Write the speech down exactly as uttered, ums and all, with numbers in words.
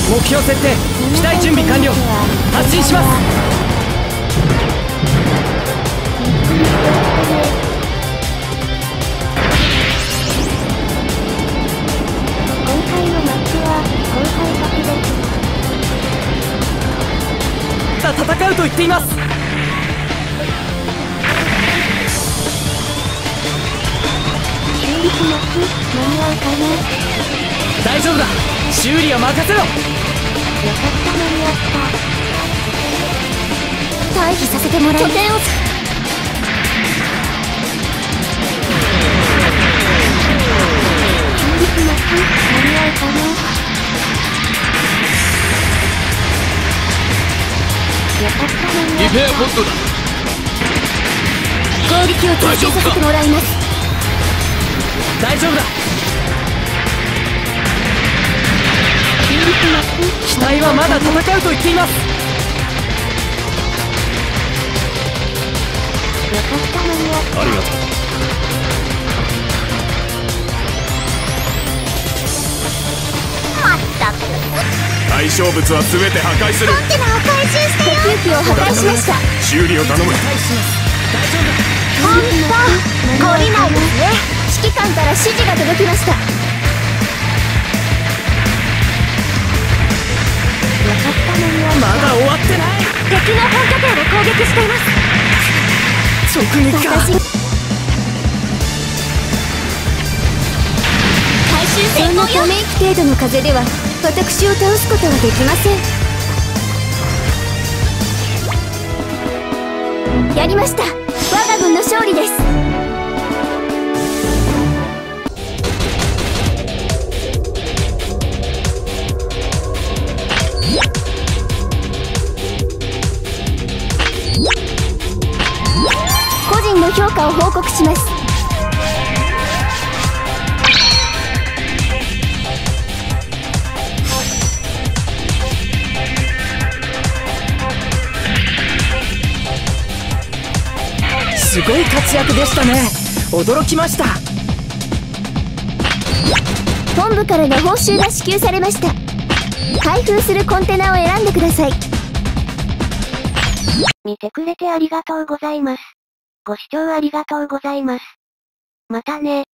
目標設定、機体準備完了。発進します。 今回のマッチは後輩勝ちです。 さあ戦うと言っています。 修理します。間に合うかな。 大丈夫だ、修理は任せろ。 よかった間に合った。退避させてもらう。拠点を修理します。間に合うかな。よかった間に合った。 リペアポッドだ。 攻撃を続けさせてもらいます。 大丈夫だ。機体はまだ戦うと言っています。 よかった間に合った。 ありがとう。 まったく。 対象物は全て破壊する。 コンテナを回収してよ。補給機を破壊しました。 修理を頼む。 大丈夫だ。 ほんと懲りないですね。指揮官から指示が届きました。よかった間に合った。 まだ終わってない。 敵の本拠点を攻撃しています。 直撃か。 私回収成功よ。そんなため息程度の風では私を倒すことはできません。やりました。我が軍の勝利です。個人の評価を報告します。 すごい活躍でしたね。驚きました。 本部からの報酬が支給されました。開封するコンテナを選んでください。見てくれてありがとうございます。ご視聴ありがとうございます。またね。